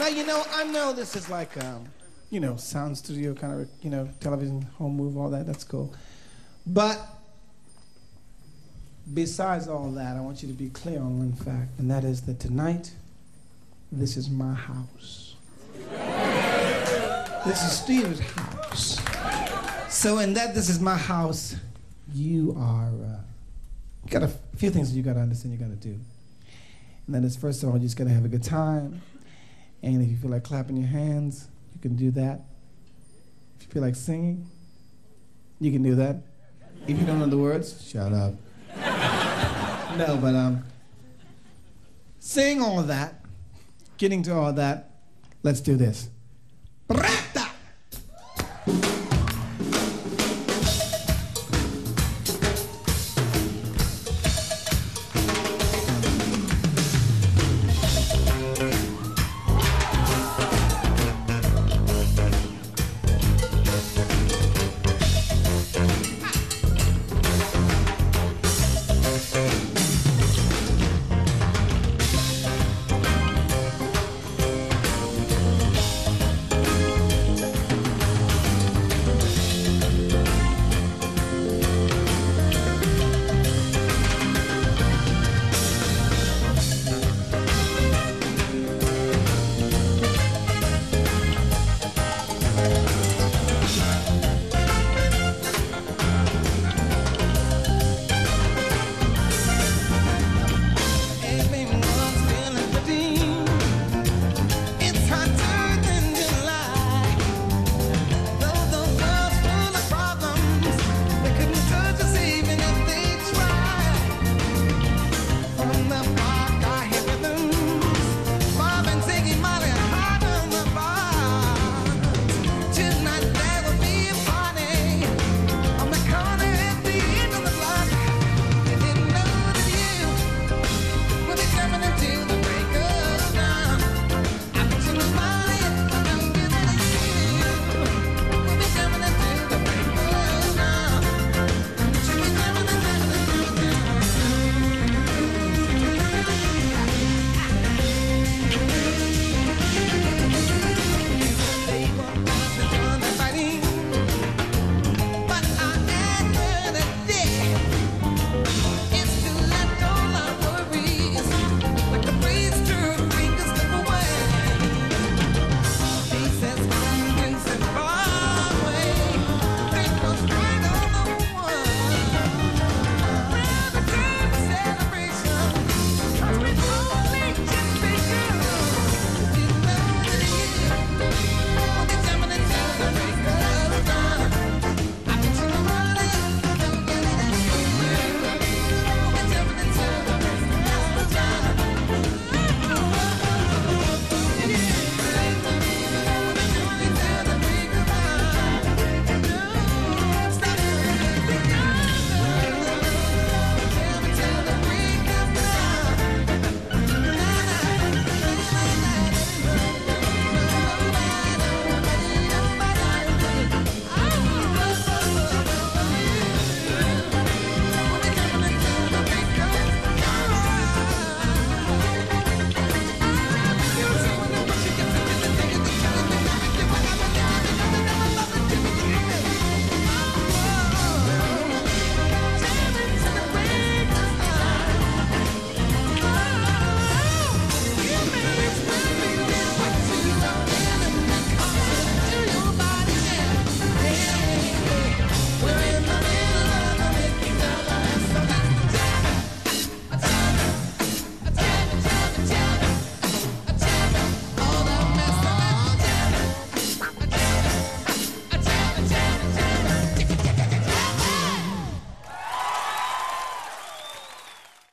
Now, I know this is like, sound studio kind of, television, home move, all that. That's cool. But besides all that, I want you to be clear on one fact, and that is that tonight, this is my house. This is Steve's house. So in that this is my house, you got a few things that you got to understand you got to do. And that is, first of all, you just got to have a good time. And if you feel like clapping your hands, you can do that. If you feel like singing, you can do that. If you don't know the words, shut up. No, but saying all that, getting to all that, let's do this.